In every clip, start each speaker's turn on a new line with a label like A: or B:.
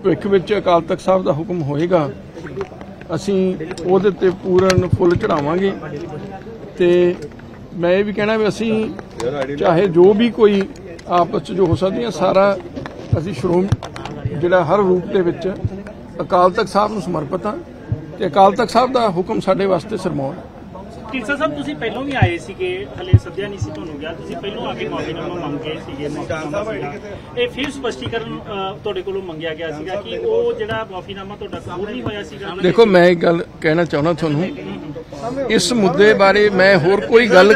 A: ਭਵਿੱਖ ਵਿੱਚ ਅਕਾਲ ਤਖਤ ਸਾਹਿਬ ਦਾ ਹੁਕਮ ਹੋਏਗਾ, ਅਸੀਂ ਉਹਦੇ ਤੇ ਪੂਰਨ ਫੁੱਲ ਚੜਾਵਾਂਗੇ। ਤੇ मैं ये भी कहना भी असी चाहे जो भी कोई आपस जो हो सकती सारा असी श्रोमणी जिहड़ा हर रूप दे विच अकाल तख्त साहब नूं समर्पित हाँ ते अकाल तख्त साहब दा हुक्म साडे वास्ते सरमौन है।
B: ਢੀਂਡਸਾ ਸਾਹਿਬ ਤੁਸੀਂ ਪਹਿਲਾਂ ਵੀ ਆਏ ਸੀਗੇ, ਹਲੇ ਸੱਦਿਆ ਨਹੀਂ ਸੀ ਤੁਹਾਨੂੰ ਗਿਆ, ਤੁਸੀਂ ਪਹਿਲਾਂ ਆ ਕੇ ਮਾਫੀਨਾਮਾ ਮੰਗ ਗਏ ਸੀਗੇ। ਇਹ ਫਿਰ ਸਪਸ਼ਟੀਕਰਨ ਤੁਹਾਡੇ ਕੋਲੋਂ ਮੰਗਿਆ ਗਿਆ ਸੀਗਾ ਕਿ ਉਹ ਜਿਹੜਾ ਮਾਫੀਨਾਮਾ ਤੁਹਾਡਾ ਕਬੂਲ ਨਹੀਂ ਹੋਇਆ ਸੀਗਾ।
A: देखो मैं एक गल कहना चाहना तुहानूं, इस मुद्दे बारे मैं होर कोई गल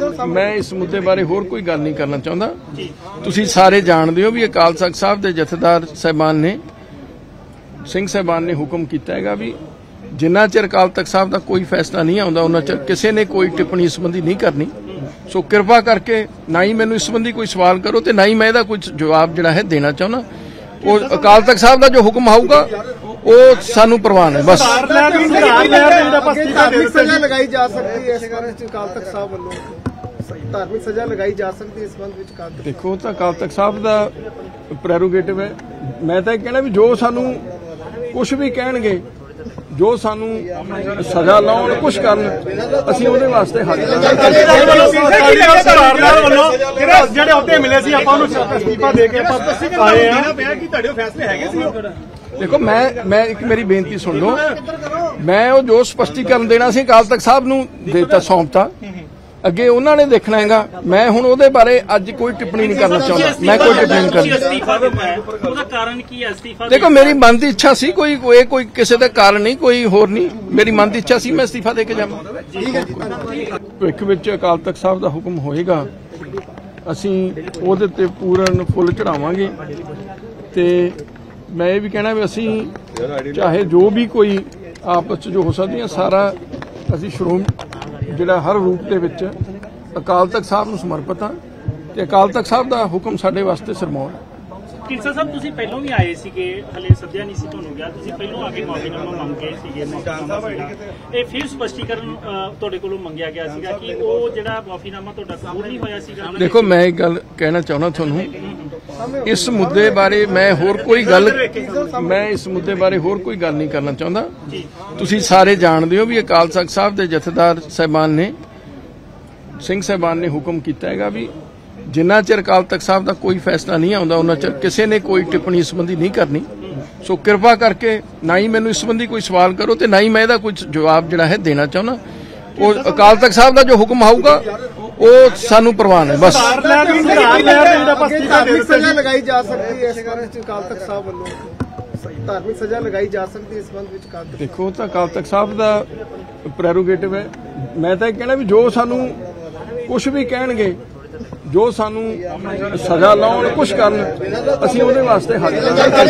A: नहीं करना चाहता। तुसीं सारे जानते हो भी अकाल तख्त साहब के जथेदार साहिबान ने सिंह साहिबान ने हुक्म किया है भी जिन्ना चिर अकाल तख्त साहब का कोई फैसला नहीं आता उन्ना चिर किसी ने कोई टिप्पणी इस संबंधी नहीं करनी। सो कृपा करके ना ही मैनूं इस संबंधी कोई सवाल करो तो ना ही मैं कुछ जवाब जिहड़ा है देना चाहना। वो अकाल तख्त साहब का जो हुक्म आऊगा वो सानू प्रवान है। बस
C: धार्मिक सजा लगाई जा सकती है इस बारे में अकाल तख्त साहब वालों धार्मिक सजा लगाई जा सकती है इस संबंध में?
A: देखो तो अकाल तख्त साहब का प्रैरोगेटिव है। मैं तो कहना भी जो सानू कुछ भी कहणगे, जो सानू सजा लाउण कुछ करन, असीं उहदे वास्ते हाजिर देखो मैं एक मेरी बेनती सुन लो, मैं वो जो स्पष्टीकरण देना सी अकाल तख्त साहब नूं देता सौंपता, अगे उन्होंने देखना हैगा। मैं हुण उहदे बारे अज कोई टिप्पणी नहीं करना चाहता। मैं कोई टिप्पणी नहीं करनी। देखो मेरी मन की इच्छा सी, कोई किसी का कारण नहीं, कोई होर नहीं, मेरी मन की इच्छा सी मैं इस्तीफा दे के जावां। भविष्य विच अकाल तख्त साहब का हुक्म होएगा, असीं उहदे ते पूਰਨ फुੱਲ चढ़ावांगे। ते मैं ये भी कहना भी असीं चाहे जो भी कोई आपस जो हो सकती सारा असीं श्रोमणी जिहड़ा हर रूप दे विच अकाल तख्त साहब नूं समर्पित हाँ ते अकाल तख्त साहब दा हुक्म साडे वास्ते सरमौन है।
B: ਢੀਂਡਸਾ ਸਾਹਿਬ ਤੁਸੀਂ ਪਹਿਲਾਂ ਵੀ ਆਏ ਸੀਗੇ, ਹਲੇ ਸੱਦਿਆ ਨਹੀਂ ਸੀ ਤੁਹਾਨੂੰ ਗਿਆ, ਤੁਸੀਂ ਪਹਿਲਾਂ ਆ ਕੇ ਮਾਫੀਨਾਮਾ ਮੰਗ ਗਏ ਸੀਗੇ। ਇਹ ਫਿਰ ਸਪਸ਼ਟੀਕਰਨ ਤੁਹਾਡੇ ਕੋਲੋਂ ਮੰਗਿਆ ਗਿਆ ਸੀਗਾ ਕਿ ਉਹ ਜਿਹੜਾ ਮਾਫੀਨਾਮਾ ਤੁਹਾਡਾ ਕਬੂਲ ਨਹੀਂ ਹੋਇਆ ਸੀਗਾ।
A: देखो मैं एक गल कहना चाहना तुहानूं, इस मुद्दे बारे मैं होर कोई गल नहीं करना चाहता। तुसीं सारे जानते हो भी अकाल तख्त साहब के जथेदार साहिबान ने सिंह साहिबान ने हुक्म किया है भी जिन्ना चिर अकाल तख्त साहब का कोई फैसला नहीं आता उन्ना चिर किसी ने कोई टिप्पणी इस संबंधी नहीं करनी। सो कृपा करके ना ही मैनूं इस संबंधी कोई सवाल करो तो ना ही मैं कुछ जवाब जिहड़ा है देना चाहना। वो अकाल तख्त साहब का जो हुक्म आऊगा वो सानू प्रवान है। बस
C: धार्मिक सजा लगाई जा सकती है इस बारे में अकाल तख्त साहब वालों धार्मिक सजा लगाई जा सकती है इस संबंध में?
A: देखो तो अकाल तख्त साहब का प्रैरोगेटिव है। मैं तो कहना भी जो सानू कुछ भी कहणगे, जो सानू सजा लाउण कुछ करन, असीं उहदे वास्ते हाजिर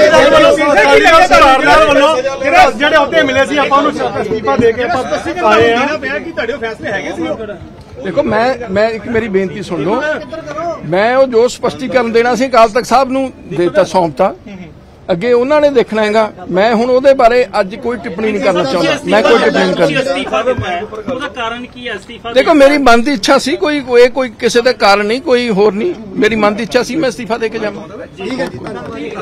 A: देखो मैं एक मेरी बेनती सुन लो, मैं वो जो स्पष्टीकरण देना सी अकाल तख्त साहब नूं देता सौंपता, अगे उन्होंने देखना हैगा। मैं हुण उहदे बारे अज कोई टिप्पणी नहीं करना चाहता। मैं कोई टिप्पणी नहीं करनी। देखो मेरी मन की इच्छा सी, कोई किसी का कारण नहीं, कोई होर नहीं, मेरी मन की इच्छा सी मैं इस्तीफा दे के जावां।